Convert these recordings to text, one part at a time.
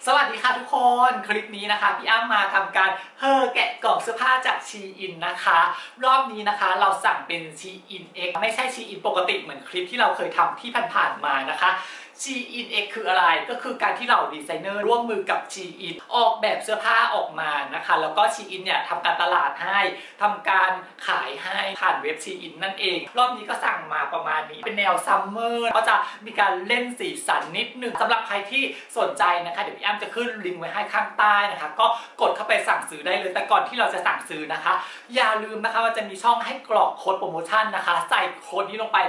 สวัสดีค่ะทุกคน คลิปนี้นะคะพี่อ้ำมาทำการแกะกล่องเสื้อผ้าจากชีอินนะคะรอบนี้นะคะเราสั่งเป็นชีอิน X ไม่ใช่ชีอินปกติเหมือนคลิปที่เราเคยทำที่ผ่านๆมานะคะชีอิน X คืออะไรก็คือการที่เราดีไซเนอร์ร่วมมือกับชีอินออกแบบเสื้อผ้าออกมานะคะแล้วก็ชีอินเนี่ยทำการตลาดให้ทำการขายให้ผ่านเว็บชีอินนั่นเองรอบนี้ก็สั่งมาประมาณนี้เป็นแนวซัมเมอร์ก็จะมีการเล่นสีสันนิดนึงสำหรับใครที่สนใจนะคะเดี๋ยวพี่อ้ำจะขึ้นลิงก์ไว้ให้ข้างใต้นะคะก็กดเข้าไปสั่งซื้อได้เลยแต่ก่อนที่เราจะสั่งซื้อนะคะอย่าลืมนะคะว่าจะมีช่องให้กรอกโค้ดโปรโมชั่นนะคะใส่โค้ดนี้ลงไปนะ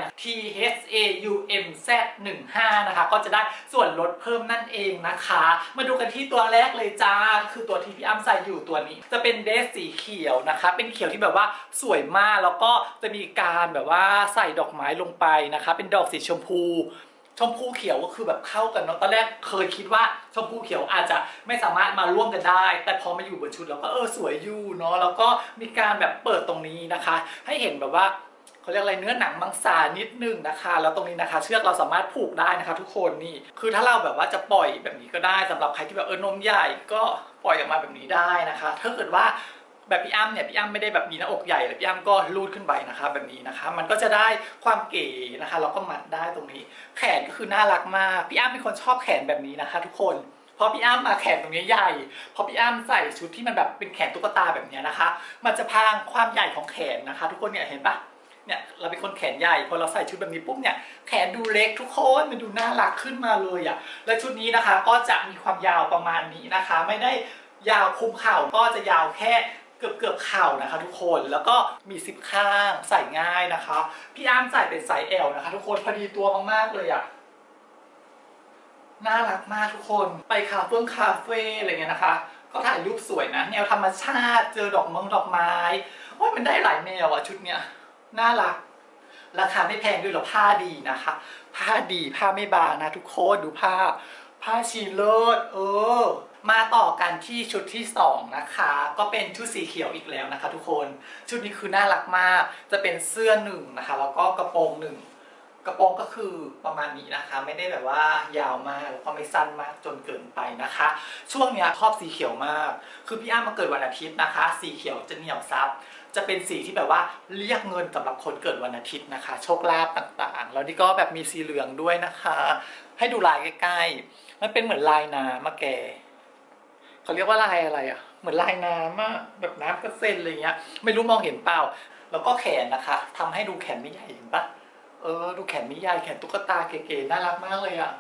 THAUMZ15 นะคะก็จะได้ส่วนลดเพิ่มนั่นเองนะคะมาดูกันที่ตัวแรกเลยจ้าคือตัวที่พี่อ้ำใส่อยู่ตัวนี้จะเป็นเดรสสีเขียวนะคะเป็นเขียวที่แบบว่าสวยมากแล้วก็จะมีการแบบว่าใส่ดอกไม้ลงไปนะคะเป็นดอกสีชมพูเขียวก็คือแบบเข้ากันเนาะตอนแรกเคยคิดว่าชมพูเขียวอาจจะไม่สามารถมาร่วมกันได้แต่พอมาอยู่บนชุดแล้วก็สวยอยู่เนาะแล้วก็มีการแบบเปิดตรงนี้นะคะให้เห็นแบบว่าเขาเรียกอะไรเนื้อหนังมังสานิดนึงนะคะแล้วตรงนี้นะคะเชือกเราสามารถผูกได้นะคะทุกคนนี่คือถ้าเราแบบว่าจะปล่อยแบบนี้ก็ได้สำหรับใครที่แบบนมใหญ่ก็ปล่อยออกมาแบบนี้ได้นะคะถ้าเกิดว่าแบบพี่อ้ำเนี่ยพี่อ้ำไม่ได้แบบมีหน้าอกใหญ่เลยพี่อ้ำก็ลูดขึ้นไปนะคะแบบนี้นะคะมันก็จะได้ความเก๋นะคะแล้วก็มัดได้ตรงนี้แขนก็คือน่ารักมากพี่อ้ำเป็นคนชอบแขนแบบนี้นะคะทุกคนพอพี่อ้ำมาแขนตรงนี้ใหญ่พอพี่อ้ำใส่ชุดที่มันแบบเป็นแขนตุ๊กตาแบบนี้นะคะมันจะพรางความใหญ่ของแขนนะคะทุกคนเนี่ยเห็นปะเนี่ยเราเป็นคนแขนใหญ่พอเราใส่ชุดแบบนี้ปุ๊บเนี่ยแขนดูเล็กทุกคนมันดูน่ารักขึ้นมาเลยอ่ะและชุดนี้นะคะก็จะมีความยาวประมาณนี้นะคะไม่ได้ยาวคุมเข่าก็จะยาวแค่เกือบเข่านะคะทุกคนแล้วก็มีซิปข้างใส่ง่ายนะคะพี่อ้ำใส่เป็นไซส์ L นะคะทุกคนพอดีตัวมากๆเลยอ่ะน่ารักมากทุกคนไปคาเฟ่อะไรเงี้ยนะคะก็ถ่ายรูปสวยนะแนวธรรมชาติเจอดอกไม้ว่ามันได้หลายแนวอ่ะชุดเนี้ยน่ารักราคาไม่แพงด้วยหรอผ้าดีนะคะผ้าดีผ้าไม่บางนะทุกคนดูผ้าชีเลิศมาต่อกันที่ชุดที่2นะคะก็เป็นชุดสีเขียวอีกแล้วนะคะทุกคนชุดนี้คือน่ารักมากจะเป็นเสื้อ1นะคะแล้วก็กระโปรง1กระโปรงก็คือประมาณนี้นะคะไม่ได้แบบว่ายาวมากแล้วก็ไม่สั้นมากจนเกินไปนะคะช่วงนี้ชอบสีเขียวมากคือพี่อ้ำมาเกิดวันอาทิตย์นะคะสีเขียวจะเหนี่ยวซับจะเป็นสีที่แบบว่าเรียกเงินสำหรับคนเกิดวันอาทิตย์นะคะโชคลาภต่างๆแล้วนี่ก็แบบมีสีเหลืองด้วยนะคะให้ดูลายใกล้ๆมันเป็นเหมือนลายน้ำมาแกเขาเรียกว่าลายอะไรอ่ะเหมือนลายน้ำอะแบบน้ำกระเซ็นอะไรเงี้ยไม่รู้มองเห็นเปล่าแล้วก็แขนนะคะทำให้ดูแขนไม่ใหญ่เห็นปะดูแขนไม่ใหญ่แขนตุ๊กตาเก๋ๆน่ารักมากเลยอ่ะ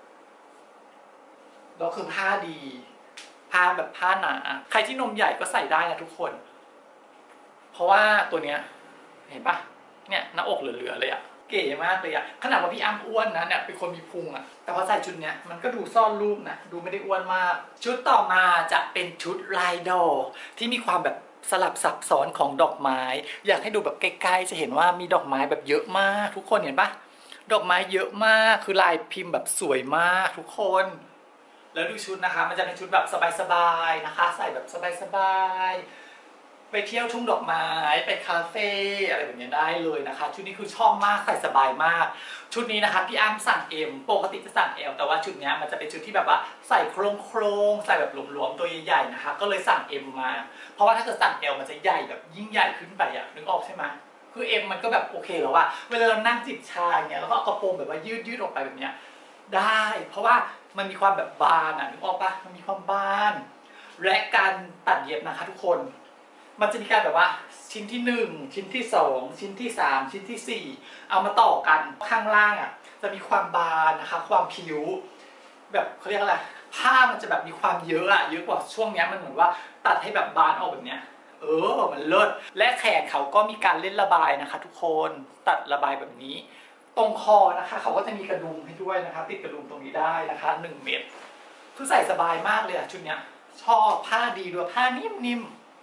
แล้วคือผ้าดีผ้าแบบผ้าหนาใครที่นมใหญ่ก็ใส่ได้นะทุกคนเพราะว่าตัวเนี้ยเห็นปะเนี่ยหน้าอกเหลือๆเลยอ่ะเก๋มากเลยอ่ะขนาดว่าพี่อ้ำอ้วนนะเนี่ยเป็นคนมีพุงอ่ะแต่พอใส่ชุดเนี้ยมันก็ดูซ่อนรูปนะดูไม่ได้อ้วนมากชุดต่อมาจะเป็นชุดลายดอกที่มีความแบบสลับซับซ้อนของดอกไม้อยากให้ดูแบบใกล้ๆจะเห็นว่ามีดอกไม้แบบเยอะมากทุกคนเห็นปะดอกไม้เยอะมากคือลายพิมพ์แบบสวยมากทุกคนแล้วดูชุดนะคะมันจะเป็นชุดแบบสบายๆนะคะใส่แบบสบายๆไปเที่ยวทุ่งดอกไม้ไปคาเฟ่อะไรแบบนี้ได้เลยนะคะชุดนี้คือชอบมากใส่สบายมากชุดนี้นะคะพี่อ้ำสั่ง M ปกติจะสั่ง L แต่ว่าชุดนี้มันจะเป็นชุดที่แบบว่าใส่โครงใส่แบบหลวมๆตัวใหญ่ๆนะคะก็เลยสั่ง M มาเพราะว่าถ้าเกิดสั่ง L มันจะใหญ่แบบยิ่งใหญ่ขึ้นไปอะนึกออกใช่ไหมคือ M มันก็แบบโอเคแล้วว่าเวลาเรานั่งจิบชาอย่างเงี้ยแล้วก็กระโปรงแบบว่ายืดออกไปแบบเนี้ยได้เพราะว่ามันมีความแบบบานอะนึกออกปะมันมีความบานและการตัดเย็บนะคะทุกคนมันจะมีการแบบว่าชิ้นที่1ชิ้นที่2ชิ้นที่3ชิ้นที่4เอามาต่อกันข้างล่างอ่ะจะมีความบานนะคะความผิวแบบเขาเรียกอะไรผ้ามันจะแบบมีความเยอะเยอะกว่าช่วงนี้มันเหมือนว่าตัดให้แบบบานออกแบบเนี้ยมันเลิศและแขนเขาก็มีการเล่นระบายนะคะทุกคนตัดระบายแบบนี้ตรงคอนะคะเขาก็จะมีกระดุมให้ด้วยนะคะติดกระดุมตรงนี้ได้นะคะ1 เม็ดคือใส่สบายมากเลยชุดเนี้ยชอบผ้าดีด้วยผ้านิ่ม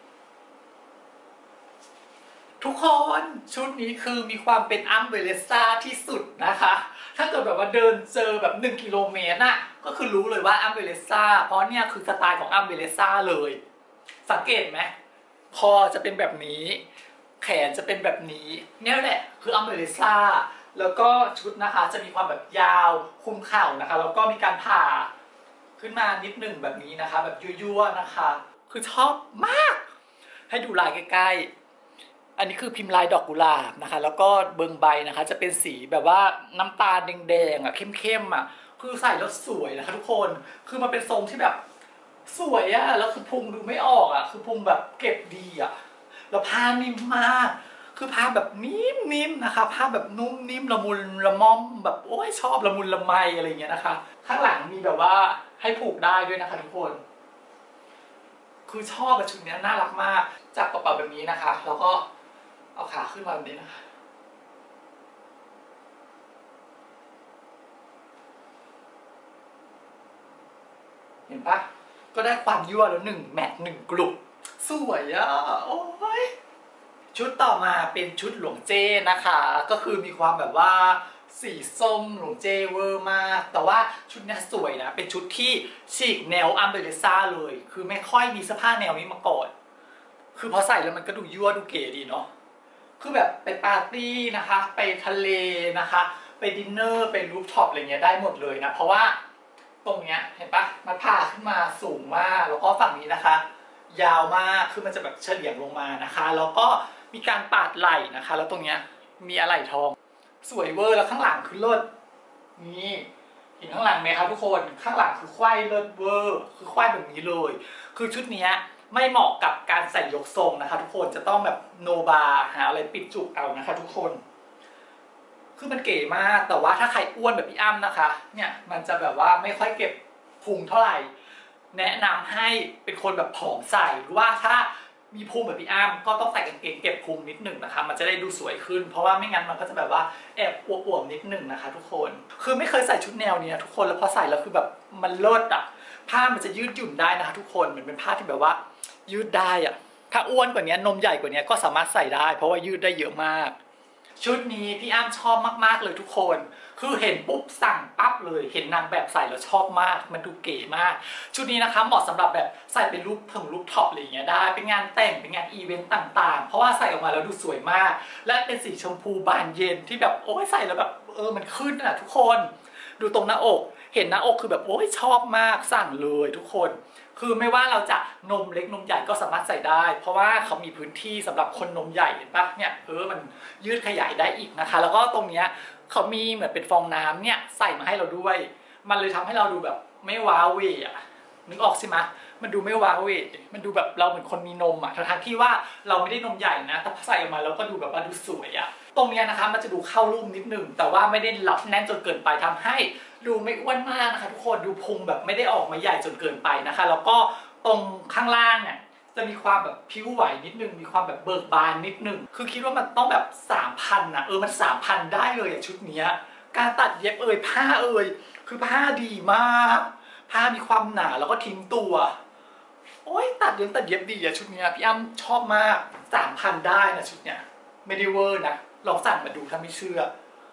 ทุกคนชุดนี้คือมีความเป็นอัมเบรสซ่าที่สุดนะคะถ้าเกิดแบบว่าเดินเจอแบบ1 กิโลเมตรน่ะก็คือรู้เลยว่าอัมเบรสซ่าเพราะเนี่ยคือสไตล์ของอัมเบรสซ่าเลยสังเกตไหมคอจะเป็นแบบนี้แขนจะเป็นแบบนี้เนี่ยแหละคืออัมเบรสซ่าแล้วก็ชุดนะคะจะมีความแบบยาวคุมเข่านะคะแล้วก็มีการผ่าขึ้นมานิดหนึ่งแบบนี้นะคะแบบยั่วๆนะคะคือชอบมากให้ดูลายใกล้ๆอันนี้คือพิมพ์ลายดอกกุหลาบนะคะแล้วก็เบิงใบนะคะจะเป็นสีแบบว่าน้ำตาลแดงๆอ่ะเข้มๆอ่ะคือใส่แล้วสวยนะคะทุกคนคือมันเป็นทรงที่แบบสวยอ่ะแล้วคือพุงดูไม่ออกอ่ะคือพุงแบบเก็บดีอ่ะแล้วผ้านิ่มมากคือผ้าแบบนิ่มๆนะคะผ้าแบบนุ่มนิ่มละมุนละม่อมแบบโอ้ยชอบละมุนละไมอะไรเงี้ยนะคะข้างหลังมีแบบว่าให้ผูกได้ด้วยนะคะทุกคนคือชอบชุดนี้น่ารักมากจับกระเป๋าแบบนี้นะคะแล้วก็เอาขาขึ้นมาแบบนี้นะคะเห็นปะก็ได้ความยั่วแล้ว1 แมท 1 กลุ่มสวยอ่ะโอ้ยชุดต่อมาเป็นชุดหลวงเจ้นะคะก็คือมีความแบบว่าสีส้มหลวงเจเวอร์มากแต่ว่าชุดนี้สวยนะเป็นชุดที่ฉีกแนวอัมเบรซ่าเลยคือไม่ค่อยมีเสื้อผ้าแนวนี้มาก่อนคือพอใส่แล้วมันก็ดูยั่วดูเก๋ดีเนาะคือแบบไปปาร์ตี้นะคะไปทะเลนะคะไปดินเนอร์ไปรูฟท็อปอะไรเงี้ยได้หมดเลยนะเพราะว่าตรงเนี้ยเห็นปะมันผ่าขึ้นมาสูงมากแล้วก็ฝั่งนี้นะคะยาวมากคือมันจะแบบเฉลี่ยงลงมานะคะแล้วก็มีการปาดไหล่นะคะแล้วตรงเนี้ยมีอะไหล่ทองสวยเวอร์แล้วข้างหลังคือเลิศนี่เห็นข้างหลังไหมครับทุกคนข้างหลังคือควายเลิศเวอร์คือควายแบบนี้เลยคือชุดนี้ไม่เหมาะกับการใส่ยกทรงนะคะทุกคนจะต้องแบบโนบาหาอะไรปิดจุกเอานะคะทุกคนคือมันเก๋มากแต่ว่าถ้าใครอ้วนแบบพี่อ้ำนะคะเนี่ยมันจะแบบว่าไม่ค่อยเก็บพุงเท่าไหร่แนะนำให้เป็นคนแบบผอมใส่หรือว่าถ้ามีพุงแบบพี่อ้ำก็ต้องใส่กางเกงเก็บพุงนิดหนึ่งนะคะมันจะได้ดูสวยขึ้นเพราะว่าไม่งั้นมันก็จะแบบว่าแอบอวบๆนิดหนึ่งนะคะทุกคนคือไม่เคยใส่ชุดแนวนี้ทุกคนแล้วพอใส่แล้วคือแบบมันเลิศอ่ะผ้ามันจะยืดหยุ่นได้นะคะทุกคนมันเป็นผ้าที่แบบว่ายืดได้อ่ะถ้าอ้วนกว่านี้นมใหญ่กว่านี้ก็สามารถใส่ได้เพราะว่ายืดได้เยอะมากชุดนี้พี่อ้ำชอบมากๆเลยทุกคนคือเห็นปุ๊บสั่งปั๊บเลยเห็นนางแบบใส่แล้วชอบมากมันดูเก๋มากชุดนี้นะคะเหมาะสำหรับแบบใส่เป็นรูปท็อปอะไรอย่างเงี้ยได้เป็นงานแต่งเป็นงานอีเวนต์ต่างๆเพราะว่าใส่ออกมาแล้วดูสวยมากและเป็นสีชมพูบานเย็นที่แบบโอ้ยใส่แล้วแบบมันขึ้นอ่ะทุกคนดูตรงหน้าอกเห็นหน้าอกคือแบบโอ้ยชอบมากสั่งเลยทุกคนคือไม่ว่าเราจะนมเล็กนมใหญ่ก็สามารถใส่ได้เพราะว่าเขามีพื้นที่สำหรับคนนมใหญ่เห็นปะเนี่ยมันยืดขยายได้อีกนะคะแล้วก็ตรงเนี้ยเขามีเหมือนเป็นฟองน้ำเนี่ยใส่มาให้เราด้วยมันเลยทำให้เราดูแบบไม่ว้าวเวอ่ะนึกออกใช่ไหมมันดูไม่ว้าวเวมันดูแบบเราเหมือนคนมีนมอ่ะทั้งที่ว่าเราไม่ได้นมใหญ่นะแต่ใส่ออกมาแล้วก็ดูแบบว่าดูสวยอ่ะตรงเนี้ยนะคะมันจะดูเข้ารูปนิดนึงแต่ว่าไม่ได้รับแน่นจนเกินไปทำให้ดูไม่อ้วนมากนะคะทุกคนดูพุงแบบไม่ได้ออกมาใหญ่จนเกินไปนะคะแล้วก็ตรงข้างล่างเนี่ยจะมีความแบบผิวไหวนิดนึงมีความแบบเบิกบานนิดนึงคือคิดว่ามันต้องแบบ 3,000นะมัน 3,000ได้เลยชุดนี้การตัดเย็บผ้าคือผ้าดีมากผ้ามีความหนาแล้วก็ทิ้งตัวโอ้ยตัดเย็บดีชุดนี้พี่อ้ำชอบมาก 3,000ได้นะชุดเนี้ยไม่ได้เวอร์นะลองสั่งมาดูถ้าไม่เชื่อ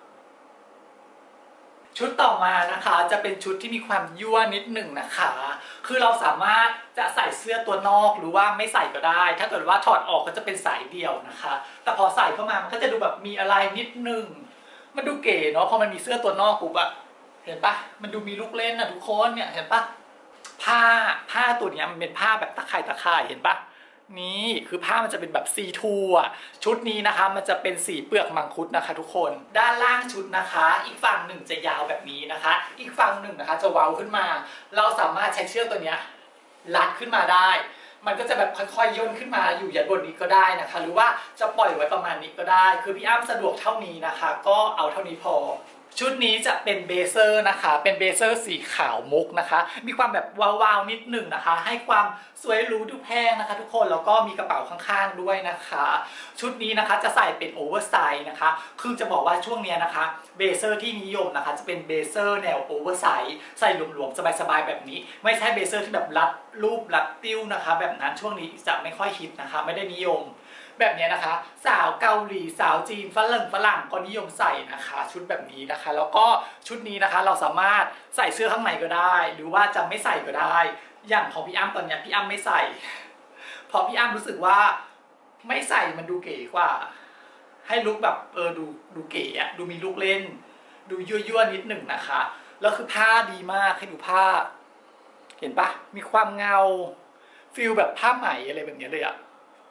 ชุดต่อมานะคะจะเป็นชุดที่มีความยั่วนิดหนึ่งนะคะคือเราสามารถจะใส่เสื้อตัวนอกหรือว่าไม่ใส่ก็ได้ถ้าเกิดว่าถอดออกก็จะเป็นสายเดี่ยวนะคะแต่พอใส่เข้ามามันก็จะดูแบบมีอะไรนิดนึงมันดูเก๋เนาะพอมันมีเสื้อตัวนอกปุ๊บอะเห็นปะมันดูมีลูกเล่นนะทุกคนเนี่ยเห็นปะผ้าตัวนี้มันเป็นผ้าแบบตะข่ายเห็นปะนี่คือผ้ามันจะเป็นแบบซีทูอ่ะชุดนี้นะคะมันจะเป็นสีเปลือกมังคุดนะคะทุกคนด้านล่างชุดนะคะอีกฝั่งหนึ่งจะยาวแบบนี้นะคะอีกฝั่งหนึ่งนะคะจะเว้าขึ้นมาเราสามารถใช้เชือกตัวนี้รัดขึ้นมาได้มันก็จะแบบค่อยๆย่นขึ้นมาอยู่ยันบนนี้ก็ได้นะคะหรือว่าจะปล่อยไว้ประมาณนี้ก็ได้คือพี่อ้ำสะดวกเท่านี้นะคะก็เอาเท่านี้พอชุดนี้จะเป็นเบเซอร์นะคะเป็นเบเซอร์สีขาวมุกนะคะมีความแบบวาวๆนิดหนึ่งนะคะให้ความสวยหรูดูแพงนะคะทุกคนแล้วก็มีกระเป๋าข้างๆด้วยนะคะชุดนี้นะคะจะใส่เป็นโอเวอร์ไซส์นะคะคือจะบอกว่าช่วงนี้นะคะเบเซอร์ที่นิยมนะคะจะเป็นเบเซอร์แนวโอเวอร์ไซส์ใส่หลวมๆสบายๆแบบนี้ไม่ใช่เบเซอร์ที่แบบรัดรูปรัดติ้วนะคะแบบนั้นช่วงนี้จะไม่ค่อยฮิตนะคะไม่ได้นิยมแบบนี้นะคะสาวเกาหลีสาวจีนฝรั่งก็นิยมใส่นะคะชุดแบบนี้นะคะแล้วก็ชุดนี้นะคะเราสามารถใส่เสื้อข้างในก็ได้หรือว่าจะไม่ใส่ก็ได้อย่างของพี่อ้ำตอนนี้พี่อ้ำไม่ใส่เพราะพี่อ้ำรู้สึกว่าไม่ใส่มันดูเก๋กว่าให้ลุคแบบดูเก๋อะดูมีลูกเล่นดูยั่วๆนิดหนึ่งนะคะแล้วคือผ้าดีมากให้ดูผ้าเห็นปะมีความเงาฟิลแบบผ้าไหมอะไรแบบนี้เลยอะ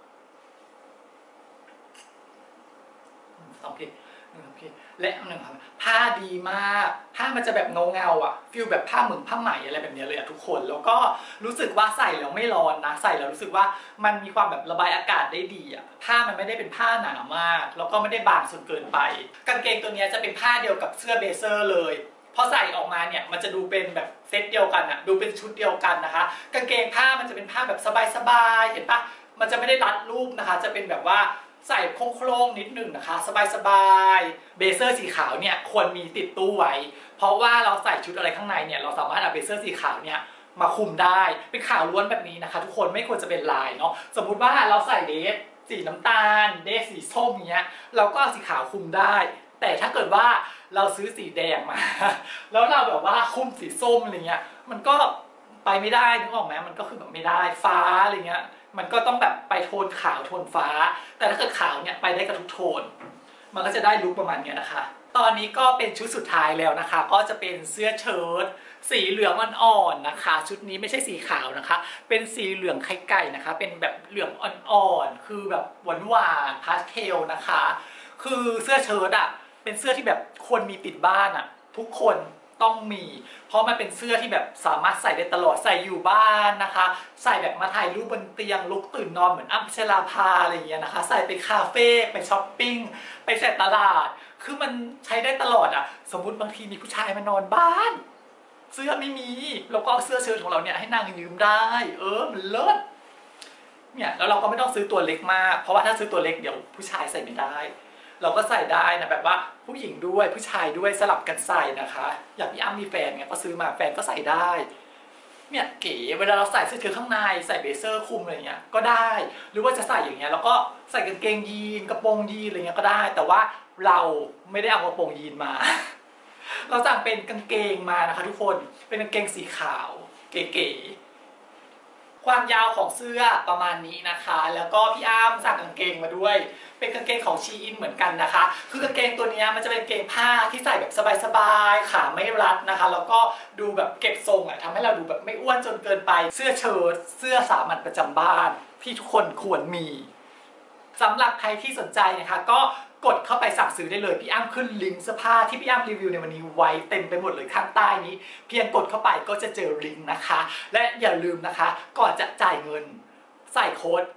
โอเคโอเคและหนึ่งครับผ้าดีมากผ้ามันจะแบบเงาอ่ะฟิลแบบผ้าเหมือนผ้าไหมอะไรแบบนี้เลยอะทุกคนแล้วก็รู้สึกว่าใส่แล้วไม่ร้อนนะใส่แล้วรู้สึกว่ามันมีความแบบระบายอากาศได้ดีอะผ้ามันไม่ได้เป็นผ้าหนามากแล้วก็ไม่ได้บางจนเกินไปกางเกงตัวนี้จะเป็นผ้าเดียวกับเสื้อเบเซอร์เลยพอใส่ออกมาเนี่ยมันจะดูเป็นแบบเซตเดียวกันอะดูเป็นชุดเดียวกันนะคะกางเกงผ้ามันจะเป็นผ้าแบบสบายๆเห็นปะมันจะไม่ได้รัดรูปนะคะจะเป็นแบบว่าใส่โครงๆนิดหนึ่งนะคะสบายๆเบเซอร์สีขาวเนี่ยควรมีติดตู้ไว้เพราะว่าเราใส่ชุดอะไรข้างในเนี่ยเราสามารถเอาเบเซอร์สีขาวเนี่ยมาคุมได้เป็นขาวล้วนแบบนี้นะคะทุกคนไม่ควรจะเป็นลายเนาะสมมุติว่าเราใส่เดรสสีน้ำตาลเดรสสีส้มเนี้ยเราก็เอาสีขาวคุมได้แต่ถ้าเกิดว่าเราซื้อสีแดงมาแล้วเราแบบว่าคุมสีส้มอะไรเงี้ยมันก็ไปไม่ได้นึกออกไหมมันก็คือแบบไม่ได้ฟ้าอะไรเงี้ยมันก็ต้องแบบไปโทนขาวโทนฟ้าแต่ถ้าเกิดขาวเนี่ยไปได้กับทุกโทนมันก็จะได้ลุคประมาณนี้นะคะตอนนี้ก็เป็นชุดสุดท้ายแล้วนะคะก็จะเป็นเสื้อเชิ้ตสีเหลืองอ่อนๆนะคะชุดนี้ไม่ใช่สีขาวนะคะเป็นสีเหลืองไข่ไก่นะคะเป็นแบบเหลืองอ่อนๆคือแบบหวานๆพาสเทลนะคะคือเสื้อเชิ้ตอะเป็นเสื้อที่แบบควรมีติดบ้านอะทุกคนต้องมีเพราะมันเป็นเสื้อที่แบบสามารถใส่ได้ตลอดใส่อยู่บ้านนะคะใส่แบบมาถ่ายรูปบนเตียงลุกตื่นนอนเหมือนอ้ำพัชราภาอะไรอย่างเงี้ยนะคะใส่ไปคาเฟ่ไปช้อปปิ้งไปเสร็จตลาดคือมันใช้ได้ตลอดอ่ะสมมุติบางทีมีผู้ชายมานอนบ้านเสื้อไม่มีเราก็เอาเสื้อเชิ้ตของเราเนี่ยให้นางยืมได้มันเลิศเนี่ยแล้วเราก็ไม่ต้องซื้อตัวเล็กมากเพราะว่าถ้าซื้อตัวเล็กเดี๋ยวผู้ชายใส่ไม่ได้เราก็ใส่ได้นะแบบว่าผู้หญิงด้วยผู้ชายด้วยสลับกันใส่นะคะอย่างพี่อ้ำมีแฟนเนี่ยก็ซื้อมาแฟนก็ใส่ได้เนี่ยเก๋เวลาเราใส่เสื้อเชิ้ตข้างในใส่เบเซอร์คลุมอะไรเงี้ยก็ได้หรือว่าจะใส่อย่างเงี้ยแล้วก็ใส่กางเกงยีนกระโปรงยีนอะไรเงี้ยก็ได้แต่ว่าเราไม่ได้เอากระโปรงยีนมาเราสั่งเป็นกางเกงมานะคะทุกคนเป็นกางเกงสีขาวเก๋ๆความยาวของเสื้อประมาณนี้นะคะแล้วก็พี่อ้ำสั่งกางเกงมาด้วยเป็นกางเกงของชีอินเหมือนกันนะคะคือกางเกงตัวนี้มันจะเป็นกางเกงผ้าที่ใส่แบบสบายๆขาไม่รัดนะคะแล้วก็ดูแบบเก็บทรงทำให้เราดูแบบไม่อ้วนจนเกินไปเสื้อเชิ้ตเสื้อสามัญประจำบ้านที่ทุกคนควรมีสำหรับใครที่สนใจนะคะก็กดเข้าไปสั่งซื้อได้เลยพี่อ้ำขึ้นลิงก์เสื้อผ้าที่พี่อ้ำรีวิวในวันนี้ไว้เต็มไปหมดเลยข้างใต้นี้เพียงกดเข้าไปก็จะเจอลิงก์นะคะและอย่าลืมนะคะก่อนจะจ่ายเงินใส่โค้ด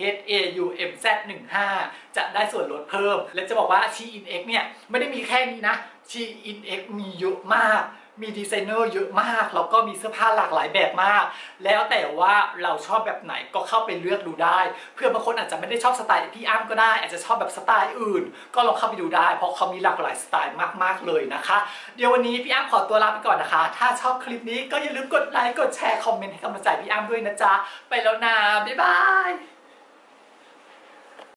THAUMZ15 จะได้ส่วนลดเพิ่มและจะบอกว่า SHEIN-X เนี่ยไม่ได้มีแค่นี้นะ SHEIN-X มีเยอะมากมีดีไซเนอร์เยอะมากแล้วก็มีเสื้อผ้าหลากหลายแบบมากแล้วแต่ว่าเราชอบแบบไหนก็เข้าไปเลือกดูได้เพื่อบางคนอาจจะไม่ได้ชอบสไตล์พี่อ้ำก็ได้อาจจะชอบแบบสไตล์อื่นก็ลองเข้าไปดูได้เพราะเขามีหลากหลายสไตล์มากๆเลยนะคะเดี๋ยววันนี้พี่อ้ำขอตัวลาไปก่อนนะคะถ้าชอบคลิปนี้ก็อย่าลืมกดไลค์กดแชร์คอมเมนต์ให้กำลังใจพี่อ้ำด้วยนะจ๊ะไปแล้วนะบ๊ายบาย